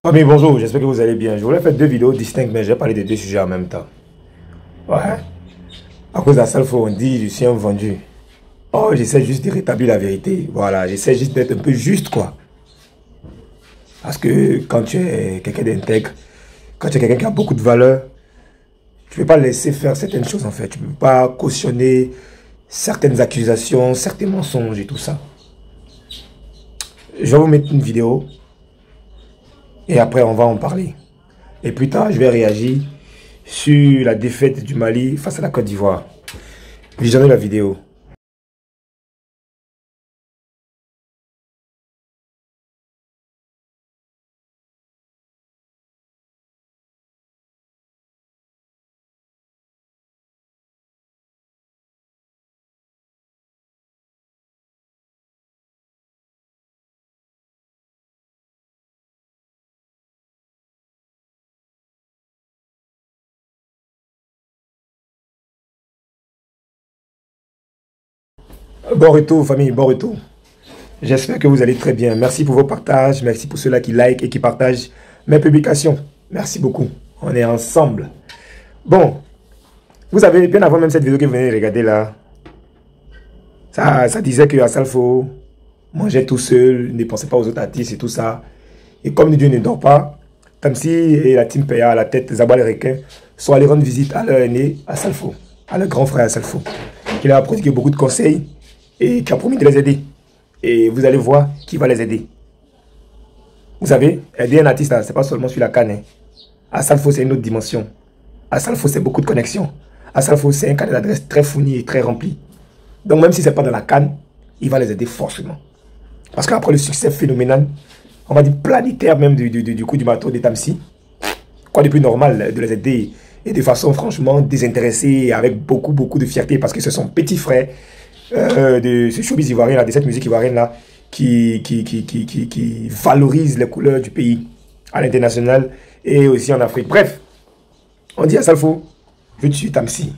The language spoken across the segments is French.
Famille, bonjour, j'espère que vous allez bien. Je voulais faire deux vidéos distinctes, mais j'ai parlé de deux sujets en même temps. Ouais. À cause d'Assalfo, on dit je suis un vendu. Oh, j'essaie juste de rétablir la vérité. Voilà, j'essaie juste d'être un peu juste, quoi. Parce que quand tu es quelqu'un d'intègre, quand tu es quelqu'un qui a beaucoup de valeur, tu ne peux pas laisser faire certaines choses, en fait. Tu ne peux pas cautionner certaines accusations, certains mensonges et tout ça. Je vais vous mettre une vidéo. Et après, on va en parler. Et plus tard, je vais réagir sur la défaite du Mali face à la Côte d'Ivoire. Visionnez la vidéo. Bon retour, famille, bon retour. J'espère que vous allez très bien. Merci pour vos partages. Merci pour ceux-là qui like et qui partagent mes publications. Merci beaucoup. On est ensemble. Bon, vous avez, bien avant même cette vidéo que vous venez de regarder là, ça disait que Assalfo mangeait tout seul, ne pensait pas aux autres artistes et tout ça. Et comme Dieu ne dort pas, Tamsi et la team PA à la tête, Zabal et Requin, sont allés rendre visite à leur aîné Assalfo, à leur grand frère Assalfo, qui leur a prodigué beaucoup de conseils et qui a promis de les aider. Et vous allez voir qui va les aider. Vous savez, aider un artiste, ce n'est pas seulement sur la canne. Hein. Assalfo, c'est une autre dimension. Assalfo, c'est beaucoup de connexions. Assalfo, c'est un carnet d'adresse très fourni et très rempli. Donc même si ce n'est pas dans la canne, il va les aider forcément. Parce qu'après le succès phénoménal, on va dire planétaire même du coup du bateau de Tamsi, quoi de plus normal de les aider et de façon franchement désintéressée, avec beaucoup de fierté, parce que ce sont petits frères de ce showbiz ivoirien, là, de cette musique ivoirienne là, qui valorise les couleurs du pays à l'international et aussi en Afrique. Bref, on dit à Assalfo, je suis Tamsi.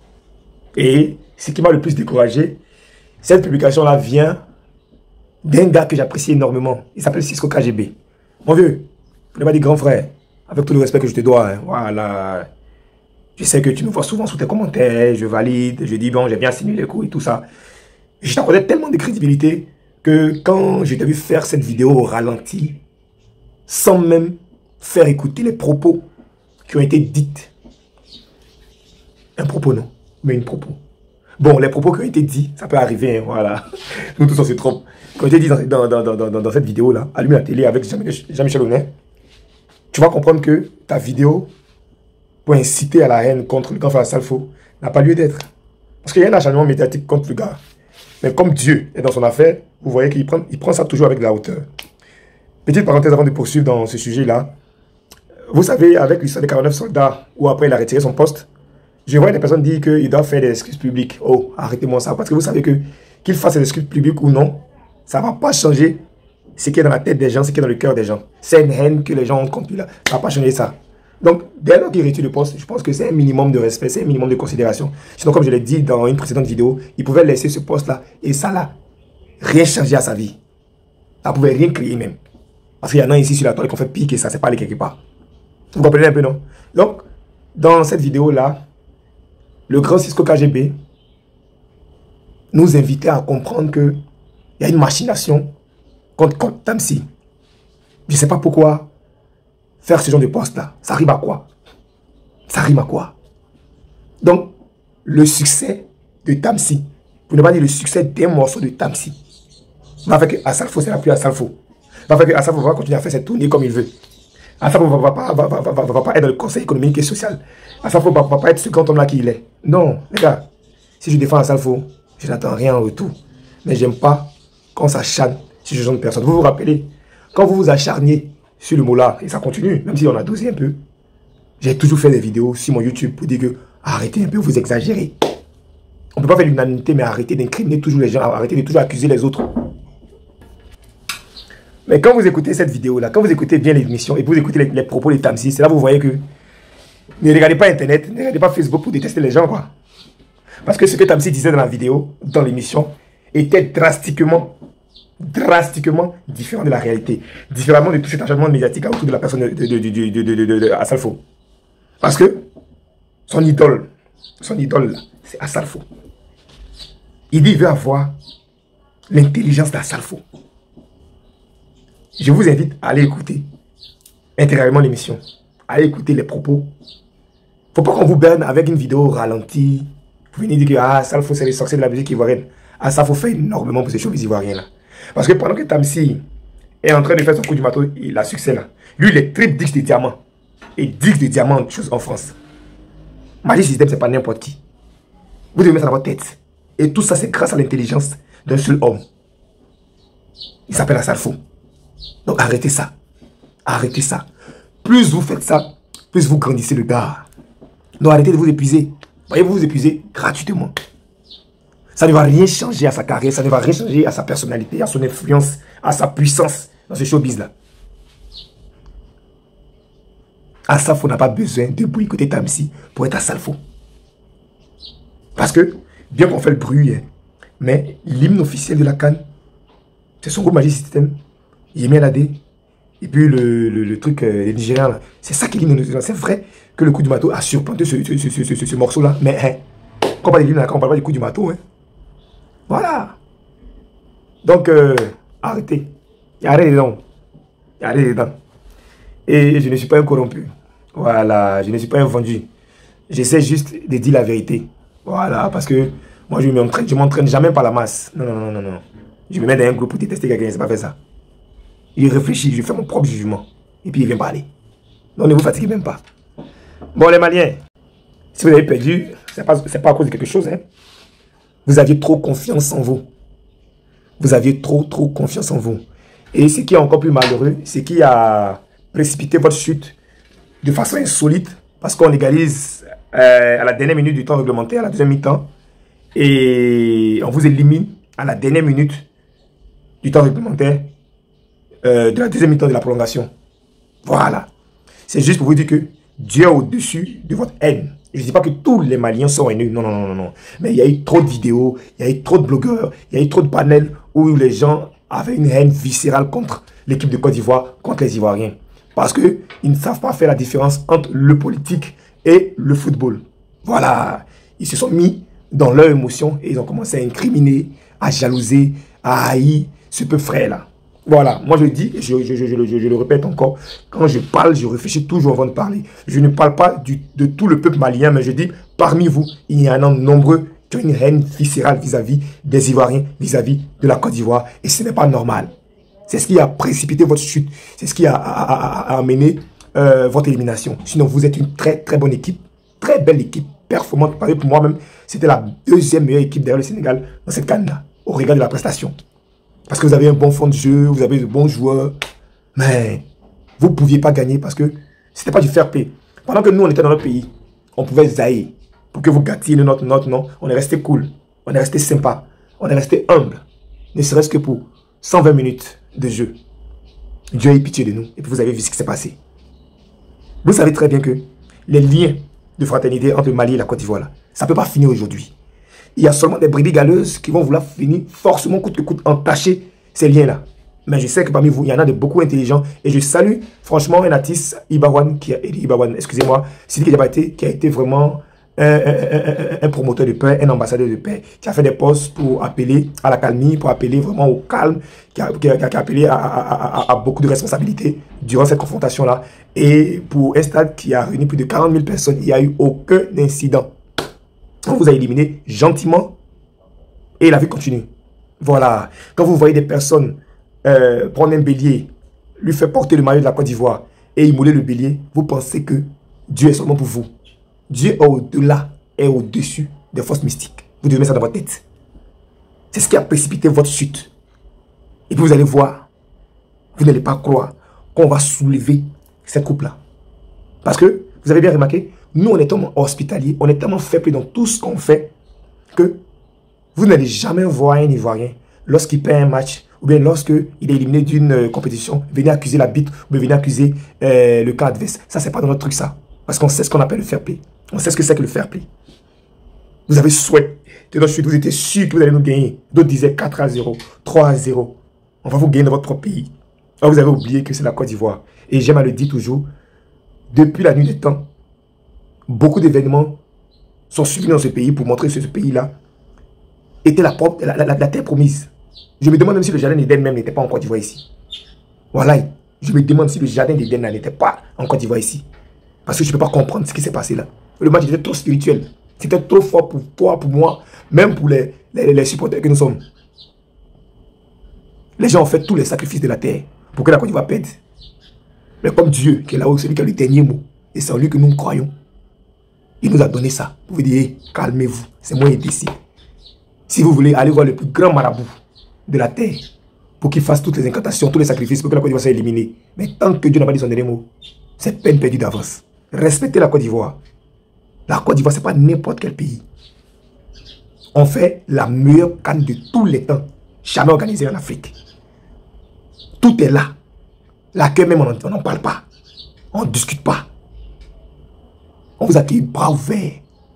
Et ce qui m'a le plus découragé, cette publication là vient d'un gars que j'apprécie énormément. Il s'appelle Cisco KGB. Mon vieux, pour ne pas dire grand frère, avec tout le respect que je te dois, hein, voilà. Je sais que tu me vois souvent sous tes commentaires, je valide, je dis bon, j'ai bien signé les coups et tout ça. Je t'accordais tellement de crédibilité que quand je t'ai vu faire cette vidéo au ralenti, sans même faire écouter les propos qui ont été dites. Un propos non, mais une propos. Bon, les propos qui ont été dits, ça peut arriver, hein, voilà. Nous tous on se trompe. Qui ont été dit dans cette vidéo-là, allume la télé avec Jean-Michel Honnay, tu vas comprendre que ta vidéo pour inciter à la haine contre le grand frère Assalfo n'a pas lieu d'être. Parce qu'il y a un acharnement médiatique contre le gars. Mais comme Dieu est dans son affaire, vous voyez qu'il prend ça toujours avec de la hauteur. Petite parenthèse avant de poursuivre dans ce sujet-là. Vous savez, avec l'histoire des 49 soldats, où après il a retiré son poste, je vois des personnes dire qu'il doit faire des excuses publiques. Oh, arrêtez-moi ça. Parce que vous savez que qu'il fasse des excuses publiques ou non, ça ne va pas changer ce qui est dans la tête des gens, ce qui est dans le cœur des gens. C'est une haine que les gens ont contre lui là. Ça ne va pas changer ça. Donc, dès lors qu'il retire le poste, je pense que c'est un minimum de respect, c'est un minimum de considération. Sinon, comme je l'ai dit dans une précédente vidéo, il pouvait laisser ce poste-là et ça là, rien changer à sa vie. Ça ne pouvait rien créer même. Parce qu'il y en a ici sur la toile qui ont fait pire que ça, c'est pas aller quelque part. Vous comprenez un peu, non? Donc, dans cette vidéo-là, le grand Cisco KGB nous invitait à comprendre qu'il y a une machination contre Tamsi. Je ne sais pas pourquoi faire ce genre de poste-là. Ça rime à quoi? Ça rime à quoi? Donc, le succès de Tamsi, pour ne pas dire le succès d'un morceau de Tamsi, va faire que Assalfo sera plus Assalfo. Va faire que Assalfo va continuer à faire ses tournées comme il veut. Assalfo ne va pas être dans le conseil économique et social. Assalfo ne va pas être ce grand homme-là qu'il est. Non, les gars, si je défends Assalfo, je n'attends rien en retour. Mais j'aime pas quand ça s'acharne sur ce genre de personnes. Vous vous rappelez, quand vous vous acharniez sur le mot-là, et ça continue, même si on a dosé un peu, j'ai toujours fait des vidéos sur mon YouTube pour dire que arrêtez un peu, vous exagérez. On ne peut pas faire l'unanimité, mais arrêtez d'incriminer toujours les gens, arrêtez de toujours accuser les autres. Mais quand vous écoutez cette vidéo-là, quand vous écoutez bien l'émission et vous écoutez les propos de Tamsi, c'est là que vous voyez que ne regardez pas Internet, ne regardez pas Facebook pour détester les gens, quoi. Parce que ce que Tamsi disait dans la vidéo, dans l'émission, était drastiquement drastiquement différent de la réalité. Différemment de tout cet acharnement médiatique autour de la personne de Assalfo. Parce que son idole là, c'est Assalfo. Il dit qu'il veut avoir l'intelligence d'Assalfo. Je vous invite à aller écouter intégralement l'émission. Allez écouter les propos. Faut pas qu'on vous berne avec une vidéo ralentie. Vous venez dire que Assalfo c'est les sorciers de la musique ivoirienne. Assalfo fait énormément pour ces choses ivoiriennes là. Parce que pendant que Tamsi est en train de faire son coup du marteau, il a succès là. Lui, il est triple dix de diamants. Et 10 de diamants en France. Magic System, c'est pas n'importe qui. Vous devez mettre ça dans votre tête. Et tout ça, c'est grâce à l'intelligence d'un seul homme. Il s'appelle Assalfo. Donc arrêtez ça. Arrêtez ça. Plus vous faites ça, plus vous grandissez le gars. Donc arrêtez de vous épuiser. Voyez-vous vous épuiser gratuitement. Ça ne va rien changer à sa carrière, ça ne va rien changer à sa personnalité, à son influence, à sa puissance dans ce showbiz-là. Assalfo n'a pas besoin de boycotter Tamsi pour être Assalfo. Parce que, bien qu'on fait le bruit, hein, mais l'hymne officiel de la CAN, c'est son groupe Magic System, Yemi Alade, et puis le truc nigérien, c'est ça qui est l'hymne. C'est vrai que le coup du marteau a surplanté ce morceau-là, mais hein, quand on parle de l'hymne, on ne parle pas du coup du marteau. Hein. Voilà. Donc, arrêtez. Arrêtez les dents. Arrêtez les dents. Et je ne suis pas un corrompu. Voilà, je ne suis pas un vendu. J'essaie juste de dire la vérité. Voilà, parce que moi, je ne m'entraîne jamais par la masse. Non, non, non, non, non. Je me mets dans un groupe pour détester quelqu'un, c'est pas fait ça. Il réfléchit, je fais mon propre jugement. Et puis il vient parler. Donc ne vous fatiguez même pas. Bon, les Maliens, si vous avez perdu, c'est pas à cause de quelque chose. Hein. Vous aviez trop confiance en vous. Vous aviez trop confiance en vous. Et ce qui est encore plus malheureux, c'est qu'il a précipité votre chute de façon insolite, parce qu'on légalise à la dernière minute du temps réglementaire, à la deuxième mi-temps, et on vous élimine à la dernière minute du temps réglementaire de la deuxième mi-temps de la prolongation. Voilà. C'est juste pour vous dire que Dieu est au-dessus de votre haine. Je ne dis pas que tous les Maliens sont haineux, non, non, non, non. Mais il y a eu trop de vidéos, il y a eu trop de blogueurs, il y a eu trop de panels où les gens avaient une haine viscérale contre l'équipe de Côte d'Ivoire, contre les Ivoiriens. Parce qu'ils ne savent pas faire la différence entre le politique et le football. Voilà. Ils se sont mis dans leur émotion et ils ont commencé à incriminer, à jalouser, à haïr ce peu frère-là. Voilà. Moi, je dis, je le répète encore, quand je parle, je réfléchis toujours avant de parler. Je ne parle pas de tout le peuple malien, mais je dis, parmi vous, il y en a nombreux qui ont une haine viscérale vis-à-vis des Ivoiriens, vis-à-vis de la Côte d'Ivoire. Et ce n'est pas normal. C'est ce qui a précipité votre chute. C'est ce qui a amené votre élimination. Sinon, vous êtes une très bonne équipe. Très belle équipe. Performante. Pour moi-même, c'était la deuxième meilleure équipe derrière le Sénégal dans cette CAN-là. Au regard de la prestation. Parce que vous avez un bon fond de jeu. Vous avez de bons joueurs. Mais vous ne pouviez pas gagner parce que ce n'était pas du fair play. Pendant que nous, on était dans notre pays, on pouvait zaïr. Pour que vous gâtiez notre note, non. On est resté cool. On est resté sympa. On est resté humble. Ne serait-ce que pour 120 minutes de jeu. Dieu a eu pitié de nous. Et puis vous avez vu ce qui s'est passé. Vous savez très bien que les liens de fraternité entre le Mali et la Côte d'Ivoire, ça ne peut pas finir aujourd'hui. Il y a seulement des brebis galeuses qui vont vouloir finir forcément coûte que coûte entacher ces liens-là. Mais je sais que parmi vous, il y en a de beaucoup intelligents. Et je salue franchement un artiste, Ibawan, excusez-moi, Sidiki Diabaté, qui a été vraiment un promoteur de paix, un ambassadeur de paix, qui a fait des posts pour appeler à la calmie, pour appeler vraiment au calme, qui a appelé à beaucoup de responsabilités durant cette confrontation-là. Et pour un stade qui a réuni plus de 40 000 personnes, il n'y a eu aucun incident. On vous a éliminé gentiment et la vie continue. Voilà. Quand vous voyez des personnes prendre un bélier, lui faire porter le maillot de la Côte d'Ivoire et immouler le bélier, vous pensez que Dieu est seulement pour vous. Dieu est au-delà, est au-dessus des forces mystiques. Vous devez mettre ça dans votre tête. C'est ce qui a précipité votre chute. Et puis vous allez voir, vous n'allez pas croire qu'on va soulever cette coupe-là. Parce que, vous avez bien remarqué, nous on est tellement hospitaliers, on est tellement faibles dans tout ce qu'on fait, que vous n'allez jamais voir un Ivoirien, lorsqu'il perd un match, ou bien lorsqu'il est éliminé d'une compétition, venir accuser la bite, ou bien venir accuser le cas adverse. Ça, c'est pas dans notre truc, ça. Parce qu'on sait ce qu'on appelle le fair play. On sait ce que c'est que le fair play. Vous avez souhaité de notre chute, vous étiez sûr que vous allez nous gagner. D'autres disaient 4-0, 3-0. On va vous gagner dans votre propre pays. Alors vous avez oublié que c'est la Côte d'Ivoire. Et j'aime à le dire toujours, depuis la nuit des temps, beaucoup d'événements sont subis dans ce pays pour montrer que ce pays-là était la terre promise. Je me demande même si le jardin d'Éden même n'était pas en Côte d'Ivoire ici. Voilà, je me demande si le jardin d'Éden n'était pas en Côte d'Ivoire ici. Parce que je ne peux pas comprendre ce qui s'est passé là. Le match était trop spirituel. C'était trop fort pour toi, pour moi, même pour les supporters que nous sommes. Les gens ont fait tous les sacrifices de la terre pour que la Côte d'Ivoire perde. Mais comme Dieu, qui est là-haut, celui qui a le dernier mot, et c'est en lui que nous croyons, il nous a donné ça. Vous pouvez dire, calmez-vous, c'est moi qui décide. Si vous voulez aller voir le plus grand marabout de la terre, pour qu'il fasse toutes les incantations, tous les sacrifices, pour que la Côte d'Ivoire soit éliminée. Mais tant que Dieu n'a pas dit son dernier mot, c'est peine perdue d'avance. Respectez la Côte d'Ivoire. La Côte d'Ivoire, ce n'est pas n'importe quel pays. On fait la meilleure CAN de tous les temps, jamais organisée en Afrique. Tout est là. L'accueil même, on n'en parle pas. On ne discute pas. On vous accueille bras ouverts.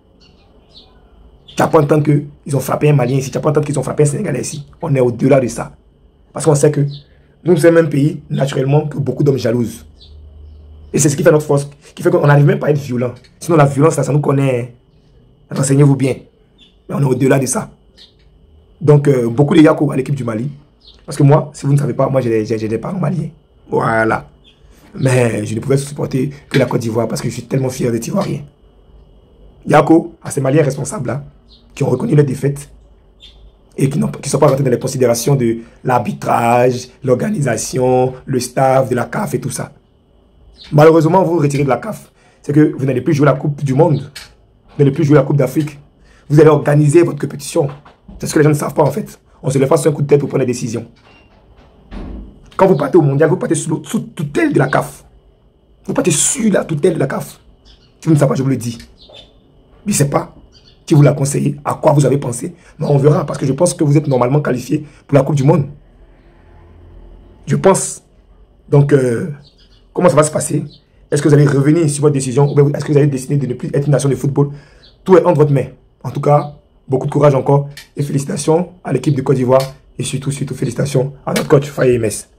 Tu n'as pas entendu qu'ils ont frappé un Malien ici, tu n'as pas entendu qu'ils ont frappé un Sénégalais ici. On est au-delà de ça. Parce qu'on sait que nous sommes un pays, naturellement, que beaucoup d'hommes jalousent. Et c'est ce qui fait notre force, qui fait qu'on n'arrive même pas à être violent. Sinon, la violence, ça nous connaît. Renseignez-vous bien. Mais on est au-delà de ça. Donc, beaucoup de Yako à l'équipe du Mali. Parce que moi, si vous ne savez pas, moi, j'ai des parents maliens. Voilà. Mais je ne pouvais supporter que la Côte d'Ivoire parce que je suis tellement fier d'être Ivoirien. Yako, à ces Maliens responsables-là, qui ont reconnu leur défaite et qui ne sont pas rentrés dans les considérations de l'arbitrage, l'organisation, le staff de la CAF et tout ça. Malheureusement, vous vous retirez de la CAF. C'est que vous n'allez plus jouer la Coupe du Monde. Vous n'allez plus jouer la Coupe d'Afrique. Vous allez organiser votre compétition. C'est ce que les gens ne savent pas en fait. On se les fait sur un coup de tête pour prendre des décisions. Quand vous partez au mondial, vous partez sous tutelle de la CAF. Vous partez sur la tutelle de la CAF. Si vous ne savez pas, je vous le dis. Je ne sais pas qui vous l'a conseillé, à quoi vous avez pensé. Mais on verra, parce que je pense que vous êtes normalement qualifié pour la Coupe du Monde. Je pense. Donc, comment ça va se passer? Est-ce que vous allez revenir sur votre décision? Ou est-ce que vous allez décider de ne plus être une nation de football? Tout est entre votre main. En tout cas, beaucoup de courage encore. Et félicitations à l'équipe de Côte d'Ivoire. Et surtout, félicitations à notre coach Faye Mess.